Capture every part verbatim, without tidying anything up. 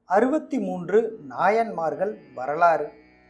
அறுபத்தி மூன்று நாயன்மார்கள் வரலாறு.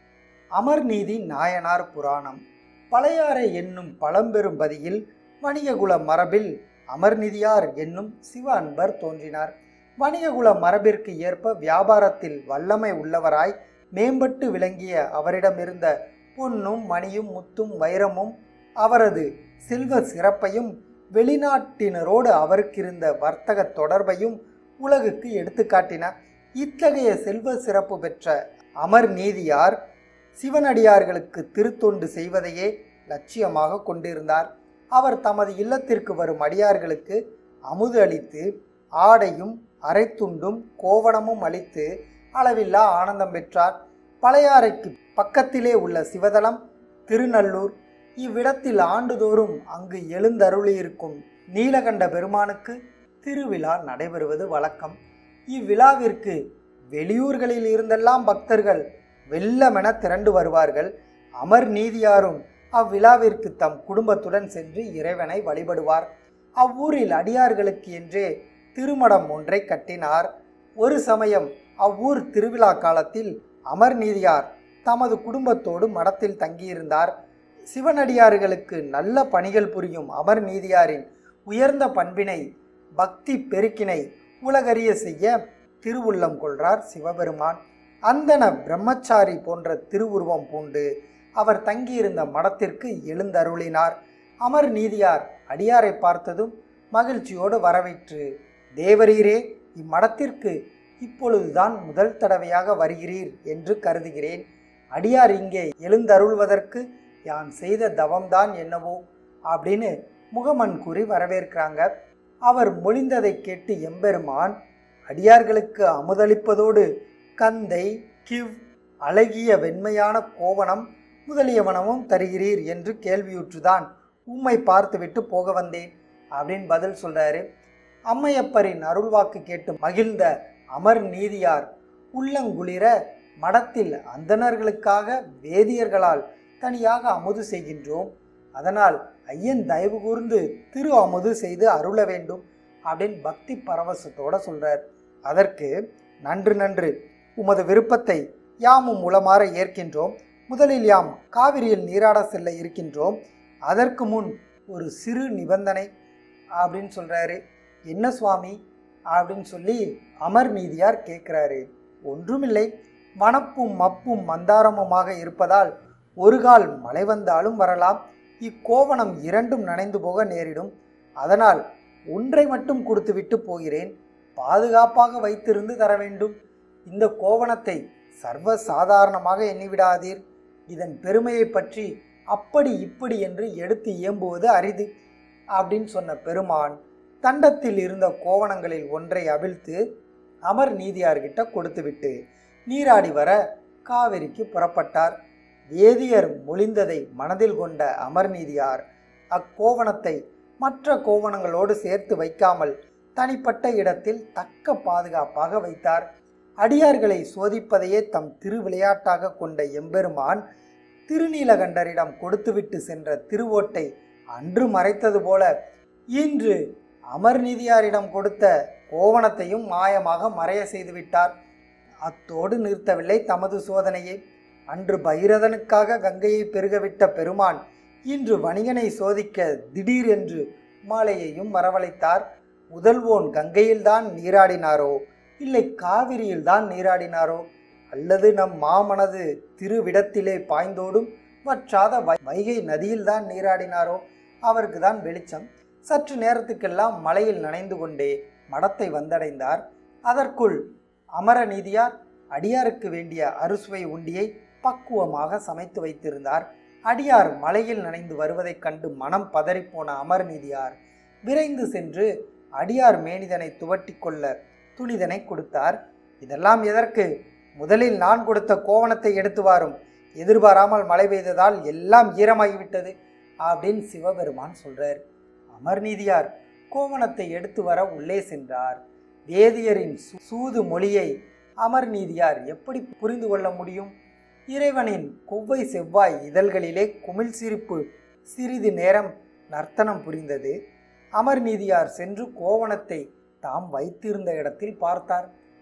அமர்நீதி நாயனார் புராணம். பழையாறை என்னும் பழம்பெரும் பதியில் வணிககுல மரபில் அமர்நிதியார் என்னும் சிவ அன்பர் தோன்றினார். வணிககுல மரபிற்கு ஏற்ப வியாபாரத்தில் வல்லமை உள்ளவராய் மேம்பட்டு விளங்கிய அவரிடமிருந்த பொன்னும் மணியும் முத்தும் வைரமும் அவரது செல்வ சிறப்பையும் வெளிநாட்டினரோடு அவருக்கிருந்த வர்த்தக தொடர்பையும் உலகுக்கு எடுத்துக்காட்டினார். இத்தகைய செல்வ சிறப்பு பெற்ற அமர்நீதியார் சிவனடியார்களுக்கு திருத்தொண்டு செய்வதையே லட்சியமாக கொண்டிருந்தார். அவர் தமது இல்லத்திற்கு வரும் அடியார்களுக்கு அமுது அளித்து ஆடையும் அரைத்துண்டும் கோவணமும் அளித்து அளவில்லா ஆனந்தம் பெற்றார். பழையாறைக்கு பக்கத்திலே உள்ள சிவதலம் திருநல்லூர். இவ்விடத்தில் ஆண்டுதோறும் அங்கு எழுந்தருளியிருக்கும் நீலகண்ட பெருமானுக்கு திருவிழா நடைபெறுவது வழக்கம். இவ்விழாவிற்கு வெளியூர்களில் இருந்தெல்லாம் பக்தர்கள் வெள்ளமென திரண்டு வருவார்கள். அமர்நீதியாரும் அவ்விழாவிற்கு தம் குடும்பத்துடன் சென்று இறைவனை வழிபடுவார். அவ்வூரில் அடியார்களுக்கு என்றே திருமடம் ஒன்றை கட்டினார். ஒரு சமயம் அவ்வூர் திருவிழா காலத்தில் அமர்நீதியார் தமது குடும்பத்தோடு மடத்தில் தங்கியிருந்தார். சிவனடியார்களுக்கு நல்ல பணிகள் புரியும் அமர்நீதியாரின் உயர்ந்த பண்பினை பக்தி பெருக்கினை உலகறிய செய்ய திருவுள்ளம் கொள்றார் சிவபெருமான். அந்தன பிரம்மச்சாரி போன்ற திருவுருவம் பூண்டு அவர் தங்கியிருந்த மடத்திற்கு எழுந்தருளினார். அமர்நீதியார் அடியாரை பார்த்ததும் மகிழ்ச்சியோடு வரவேற்று, தேவரீரே, இம்மடத்திற்கு இப்பொழுதுதான் முதல் தடவையாக வருகிறீர் என்று கருதுகிறேன். அடியார் இங்கே எழுந்தருள்வதற்கு யான் செய்த தவம்தான் என்னவோ அப்படின்னு முகமன் கூறி வரவேற்கிறாங்க. அவர் மொழிந்ததை கேட்டு எம்பெருமான், அடியார்களுக்கு அமுதளிப்பதோடு கந்தை, கிவ், அழகிய வெண்மையான கோவணம் முதலியவனமும் தருகிறீர் என்று கேள்வியுற்றுதான் உம்மை பார்த்துவிட்டு போக வந்தேன் அப்படின்னு பதில் சொல்றாரு. அம்மையப்பரின் அருள்வாக்கு கேட்டு மகிழ்ந்த அமர்நீதியார் உள்ளங்குளிர மடத்தில் அந்தணர்களுக்காக வேதியர்களால் தனியாக அமுது செய்கின்றோம், அதனால் ஐயன் தயவு கூர்ந்து திரு அமுது செய்து அருள வேண்டும் அப்படின்னு பக்தி பரவசத்தோட சொல்றார். அதற்கு, நன்று நன்று, உமது விருப்பத்தை யாமும் உளமாற ஏற்கின்றோம். முதலில் யாம் காவிரியில் நீராட செல்ல இருக்கின்றோம். அதற்கு முன் ஒரு சிறு நிபந்தனை அப்படின்னு சொல்றாரு. என்ன சுவாமி அப்படின்னு சொல்லி அமர்நீதியார் கேட்கிறாரு. ஒன்றுமில்லை, வனப்பும் மப்பும் மந்தாரமுமாக இருப்பதால் ஒரு கால் மழை வந்தாலும் வரலாம். இக்கோவணம் இரண்டும் நனைந்து போக நேரிடும். அதனால் ஒன்றை மட்டும் கொடுத்துவிட்டு போகிறேன். பாதுகாப்பாக வைத்திருந்து தர வேண்டும். இந்த கோவணத்தை சர்வ சாதாரணமாக எண்ணிவிடாதீர். இதன் பெருமையை பற்றி அப்படி இப்படி என்று எடுத்து இயம்புவது அரிது அப்படின்னு சொன்ன பெருமான் தண்டத்தில் இருந்த கோவணங்களில் ஒன்றை அவிழ்த்து அமர்நீதியார்கிட்ட கொடுத்துவிட்டு நீராடி வர காவிரிக்கு புறப்பட்டார். வேதியர் மொழிந்ததை மனதில் கொண்ட அமர்நீதியார் அக்கோவணத்தை மற்ற கோவணங்களோடு சேர்த்து வைக்காமல் தனிப்பட்ட இடத்தில் தக்க பாதுகாப்பாக வைத்தார். அடியார்களை சோதிப்பதையே தம் திருவிளையாட்டாக கொண்ட எம்பெருமான் திருநீலகண்டரிடம் கொடுத்துவிட்டு சென்ற திருவோட்டை அன்று மறைத்தது போல இன்று அமர்நீதியாரிடம் கொடுத்த கோவணத்தையும் மாயமாக மறைய செய்துவிட்டார். அத்தோடு நிறுத்தவில்லை தமது சோதனையை. அன்று பைரதனுக்காக கங்கையை பெருகவிட்ட பெருமான் இன்று வணிகனை சோதிக்க திடீரென்று மாலையையும் வரவழைத்தார். முதல்வோன் கங்கையில்தான் நீராடினாரோ இல்லை காவிரியில்தான் நீராடினாரோ அல்லது நம் மாமனது திருவிடத்திலே பாய்ந்தோடும் வற்றாத வைகை நதியில்தான் நீராடினாரோ அவருக்கு தான் வெளிச்சம். சற்று நேரத்துக்கெல்லாம் மலையில் நனைந்து கொண்டே மடத்தை வந்தடைந்தார். அதற்குள் அமரநீதியார் அடியாருக்கு வேண்டிய அறுசுவை உண்டியை பக்குவமாக சமைத்து வைத்திருந்தார். அடியார் மலையில் நனைந்து வருவதைக் கண்டு மனம் பதறிப்போன அமர்நீதியார் விரைந்து சென்று அடியார் மேனிதனை துவட்டி கொள்ள துணிதனை கொடுத்தார். இதெல்லாம் எதற்கு? முதலில் நான் கொடுத்த கோவணத்தை எடுத்து வாரும். எதிர்பாராமல் மழை பெய்ததால் எல்லாம் ஈரமாகிவிட்டது அப்படின்னு சிவபெருமான் சொல்றார். அமர்நீதியார் கோவணத்தை எடுத்து வர உள்ளே சென்றார். வேதியரின் சூது மொழியை அமர்நீதியார் எப்படி புரிந்து கொள்ள முடியும்? இறைவனின் கொவ்வை செவ்வாய் இதழ்களிலே குமிழ் சிரிப்பு சிறிது நேரம் நர்த்தனம் புரிந்தது. அமர்நீதியார் சென்று கோவணத்தை தாம் வைத்திருந்த இடத்தில் பார்த்தார்.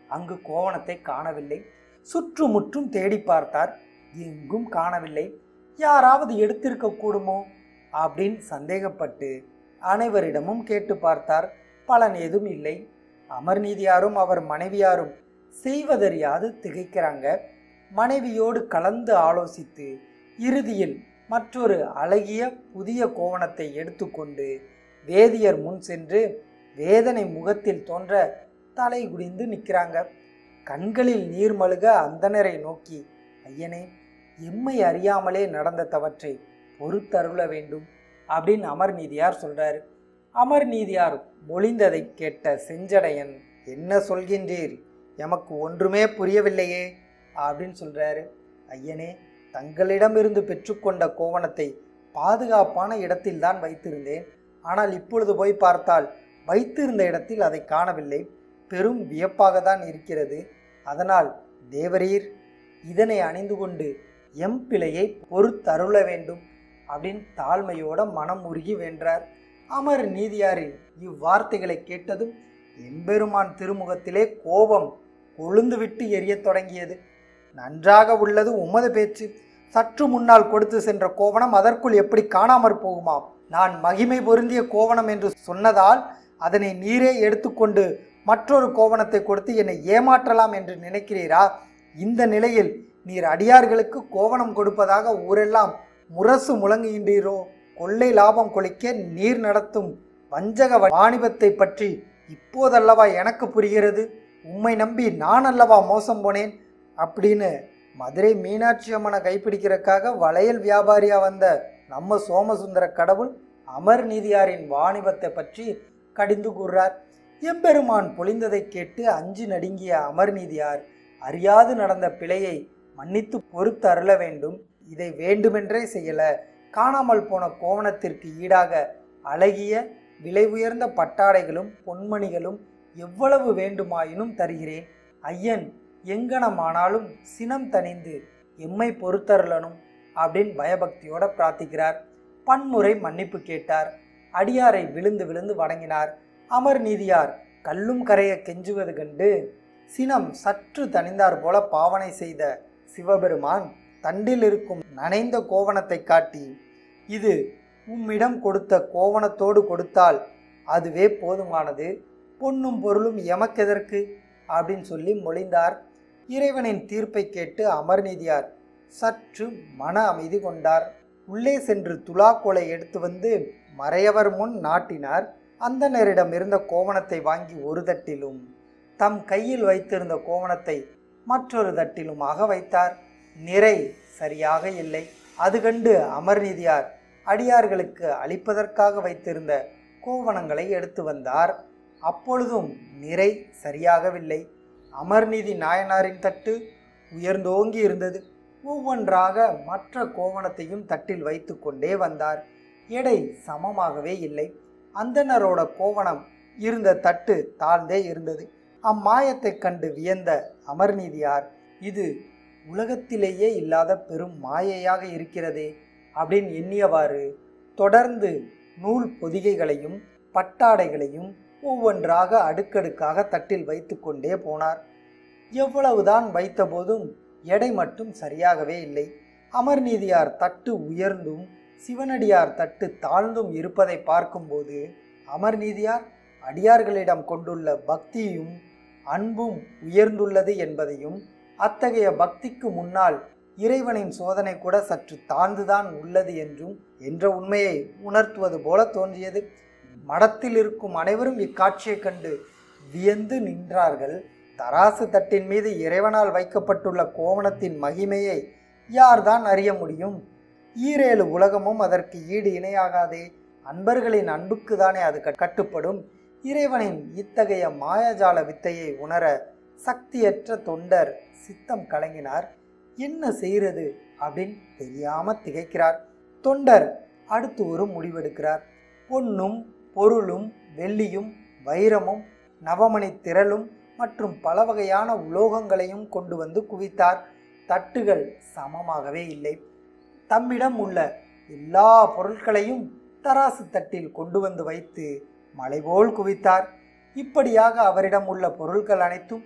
அங்கு கோவணத்தை காணவில்லை. சுற்றுமுற்றும் தேடி பார்த்தார். எங்கும் காணவில்லை. யாராவது எடுத்திருக்க கூடுமோ அப்படின்னு சந்தேகப்பட்டு அனைவரிடமும் கேட்டு பார்த்தார். பலன் ஏதும் இல்லை. அமர்நீதியாரும் அவர் மனைவியாரும் செய்வதறியாது திகைக்கிறாங்க. மனைவியோடு கலந்து ஆலோசித்து இறுதியில் மற்றொரு அழகிய புதிய கோவணத்தை எடுத்துக்கொண்டு வேதியர் முன் சென்று வேதனை முகத்தில் தோன்ற தலை குடிந்து நிற்கிறாங்க. கண்களில் நீர் மழுக அந்தணரை நோக்கி, ஐயனே, எம்மை அறியாமலே நடந்த தவற்றை பொறுத்தருள வேண்டும் அப்படின்னு அமர்நீதியார் சொல்றாரு. அமர்நீதியார் மொழிந்ததை கேட்ட செஞ்சடையன், என்ன சொல்கின்றீர், எமக்கு ஒன்றுமே புரியவில்லையே அப்படின்னு சொல்றாரு. ஐயனே, தங்களிடமிருந்து பெற்றுக்கொண்ட கோவணத்தை பாதுகாப்பான இடத்தில் தான் வைத்திருந்தேன். ஆனால் இப்பொழுது போய் பார்த்தால் வைத்திருந்த இடத்தில் அதை காணவில்லை. பெரும் வியப்பாக தான் இருக்கிறது. அதனால் தேவரீர் இதனை அணிந்து கொண்டு எம் பிழையை பொறுத்தருள வேண்டும் அப்படின்னு தாழ்மையோட மனம் உருகி வென்றார். அமர் நீதியாரின் இவ்வார்த்தைகளை கேட்டதும் எம்பெருமான் திருமுகத்திலே கோபம் கொழுந்துவிட்டு எரியத் தொடங்கியது. நன்றாக உள்ளது உமது பேச்சு. சற்று முன்னால் கொடுத்து சென்ற கோவணம் அதற்குள் எப்படி காணாமற் போகுமா? நான் மகிமை பொருந்திய கோவணம் என்று சொன்னதால் அதனை நீரே எடுத்துக்கொண்டு மற்றொரு கோவணத்தை கொடுத்து என்னை ஏமாற்றலாம் என்று நினைக்கிறீரா? இந்த நிலையில் நீர் அடியார்களுக்கு கோவணம் கொடுப்பதாக ஊரெல்லாம் முரசு முழங்குகின்றீரோ? கொள்ளை லாபம் கொளிக்க நீர் நடத்தும் வஞ்சக வாணிபத்தை பற்றி இப்போதல்லவா எனக்கு புரிகிறது. உம்மை நம்பி நான் அல்லவா மோசம் போனேன் அப்படின்னு மதுரை மீனாட்சி அம்மனை கைப்பிடிக்கிறதுக்காக வளையல் வியாபாரியா வந்த நம்ம சோமசுந்தர கடவுள் அமர்நீதியாரின் வாணிபத்தை பற்றி கடிந்து கூறுறார். எம்பெருமான் பொழிந்ததை கேட்டு அஞ்சு நடுங்கிய அமர்நீதியார் அறியாது நடந்த பிழையை மன்னித்து பொறுத்து அருள வேண்டும். இதை வேண்டுமென்றே செய்யல. காணாமல் போன கோவணத்திற்கு ஈடாக அழகிய விலை உயர்ந்த பட்டாடைகளும் பொன்மணிகளும் எவ்வளவு வேண்டுமாயினும் தருகிறேன். ஐயன் எங்கனமானாலும் சினம் தணிந்து எம்மை பொறுத்தருளனும் அப்படின்னு பயபக்தியோட பிரார்த்திக்கிறார். பன்முறை மன்னிப்பு கேட்டார். அடியாரை விழுந்து விழுந்து வணங்கினார். அமர்நீதியார் கல்லும் கரைய கெஞ்சுவது கண்டு சினம் சற்று தணிந்தார் போல பாவனை செய்த சிவபெருமான் தண்டில் இருக்கும் நனைந்த கோவணத்தை காட்டி, இது உம்மிடம் கொடுத்த கோவணத்தோடு கொடுத்தால் அதுவே போதுமானது, பொன்னும் பொருளும் எமக்கெதற்கு அப்படின்னு சொல்லி மொழிந்தார். இறைவனின் தீர்ப்பை கேட்டு அமர்நீதியார் சற்று மன அமைதி கொண்டார். உள்ளே சென்று துலாக்கோலை எடுத்து வந்து மறையவர் முன் நாட்டினார். அந்தணரிடம் இருந்த கோவணத்தை வாங்கி ஒரு தட்டிலும் தம் கையில் வைத்திருந்த கோவணத்தை மற்றொரு தட்டிலுமாக வைத்தார். நிறை சரியாக இல்லை. அது கண்டு அமர்நீதியார் அடியார்களுக்கு அளிப்பதற்காக வைத்திருந்த கோவணங்களை எடுத்து வந்தார். அப்பொழுதும் நிறை சரியாகவில்லை. அமர்நீதி நாயனாரின் தட்டு உயர்ந்தோங்கி இருந்தது. ஒவ்வொன்றாக மற்ற கோவணத்தையும் தட்டில் வைத்து கொண்டே வந்தார். எடை சமமாகவே இல்லை. அந்தணரோட கோவணம் இருந்த தட்டு தாழ்ந்தே இருந்தது. அம்மாயத்தை கண்டு வியந்த அமர்நீதியார், இது உலகத்திலேயே இல்லாத பெரும் மாயையாக இருக்கிறதே அப்படின்னு எண்ணியவாறு தொடர்ந்து நூல் பொதிகைகளையும் பட்டாடைகளையும் ஒவ்வொன்றாக அடுக்கடுக்காக தட்டில் வைத்து கொண்டே போனார். எவ்வளவுதான் வைத்த போதும் எடை மட்டும் சரியாகவே இல்லை. அமர்நீதியார் தட்டு உயர்ந்தும் சிவனடியார் தட்டு தாழ்ந்தும் இருப்பதை பார்க்கும்போது அமர்நீதியார் அடியார்களிடம் கொண்டுள்ள பக்தியும் அன்பும் உயர்ந்துள்ளது என்பதையும், அத்தகைய பக்திக்கு முன்னால் இறைவனின் சோதனை கூட சற்று தாழ்ந்துதான் உள்ளது என்றும் என்ற உண்மையை உணர்த்துவது போல தோன்றியது. மடத்தில் இருக்கும் அனைவரும் இக்காட்சியை கண்டு வியந்து நின்றார்கள். தராசு தட்டின் மீது இறைவனால் வைக்கப்பட்டுள்ள கோவணத்தின் மகிமையை யார்தான் அறிய முடியும்? ஈரேழு உலகமும் அதற்கு ஈடு இணையாகாதே. அன்பர்களின் அன்புக்கு தானே அது கட்டுப்படும். இறைவனின் இத்தகைய மாயாஜால வித்தையை உணர சக்தியற்ற தொண்டர் சித்தம் கலங்கினார். என்ன செய்கிறது அப்படின்னு தெரியாம திகைக்கிறார். தொண்டர் அடுத்து ஒரு முடிவெடுக்கிறார். பொன்னும் பொருளும் வெள்ளியும் வைரமும் நவமணி திரளும் மற்றும் பல வகையான உலோகங்களையும் கொண்டு வந்து குவித்தார். தட்டுகள் சமமாகவே இல்லை. தம்மிடம் உள்ள எல்லா பொருட்களையும் தராசு தட்டில் கொண்டு வந்து வைத்து மலைபோல் குவித்தார். இப்படியாக அவரிடம் உள்ள பொருட்கள் அனைத்தும்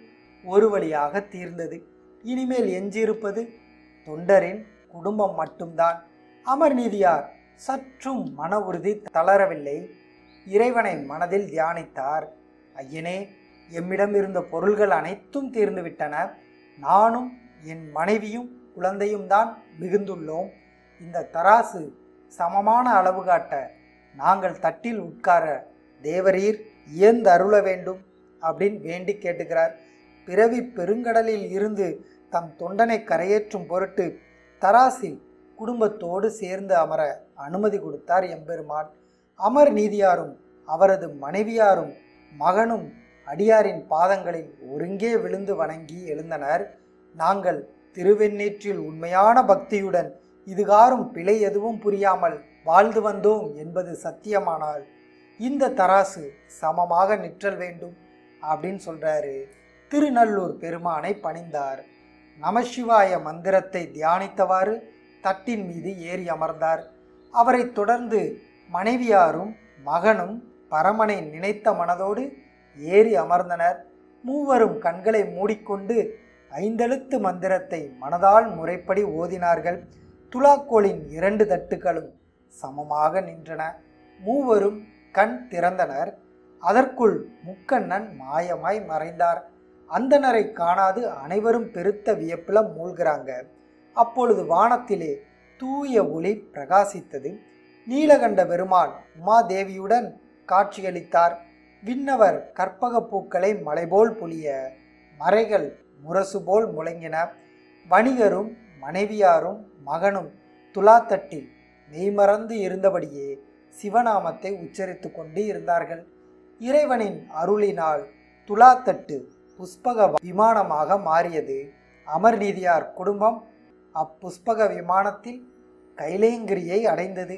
ஒரு வழியாக தீர்ந்தது. இனிமேல் எஞ்சியிருப்பது தொண்டரின் குடும்பம் மட்டும்தான். அமர்நீதியார் சற்றும் மன உறுதி தளரவில்லை. இறைவனை மனதில் தியானித்தார். ஐயனே, எம்மிடம் இருந்த பொருள்கள் அனைத்தும் தீர்ந்துவிட்டன. நானும் என் மனைவியும் குழந்தையும் தான் மிகுந்துள்ளோம். இந்த தராசு சமமான அளவு காட்ட நாங்கள் தட்டில் உட்கார தேவரீர் இயந்து அருள வேண்டும் அப்படின்னு வேண்டி கேட்டுக்கிறார். பிறவி பெருங்கடலில் இருந்து தம் தொண்டனை கரையேற்றும் பொருட்டு தராசில் குடும்பத்தோடு சேர்ந்து அமர அனுமதி கொடுத்தார் எம்பெருமான். அமர் நீதியாரும் அவரது மனைவியாரும் மகனும் அடியாரின் பாதங்களில் ஒருங்கே விழுந்து வணங்கி எழுந்தனர். நாங்கள் திருவெண்ணீற்றில் உண்மையான பக்தியுடன் இதுகாரும் பிழை எதுவும் புரியாமல் வாழ்ந்து வந்தோம் என்பது சத்தியமானால் இந்த தராசு சமமாக நிற்றல் வேண்டும் அப்படின்னு சொல்றாரு. திருநல்லூர் பெருமானை பணிந்தார். நமசிவாய மந்திரத்தை தியானித்தவாறு தட்டின் மீது ஏறி அமர்ந்தார். அவரை தொடர்ந்து மனைவியாரும் மகனும் பரமனை நினைத்த மனதோடு ஏறி அமர்ந்தனர். மூவரும் கண்களை மூடிக்கொண்டு ஐந்தெழுத்து மந்திரத்தை மனதால் முறைப்படி ஓதினார்கள். துலாக்கோலின் இரண்டு தட்டுகளும் சமமாக நின்றன. மூவரும் கண் திறந்தனர். அதற்குள் முக்கண்ணன் மாயமாய் மறைந்தார். அந்தணரை காணாது அனைவரும் பெருத்த வியப்பில மூழ்கிறாங்க. அப்பொழுது வானத்திலே தூய ஒளி பிரகாசித்தது. நீலகண்ட பெருமான் உமாதேவியுடன் காட்சியளித்தார். விண்ணவர் கற்பக பூக்களை மலைபோல் பொழிய மறைகள் முரசு போல் முழங்கின. வணிகரும் மனைவியாரும் மகனும் துலாத்தட்டில் மெய்மறந்து இருந்தபடியே சிவநாமத்தை உச்சரித்து கொண்டு இருந்தார்கள். இறைவனின் அருளினால் துலாத்தட்டு புஷ்பக விமானமாக மாறியது. அமர்நீதியார் குடும்பம் அப்புஷ்பக விமானத்தில் கைலேங்கிரியை அடைந்தது.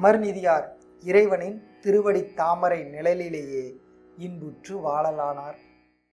அமர்நீதியார் இறைவனின் திருவடி தாமரை நிழலிலேயே இன்புற்று வாழலானார்.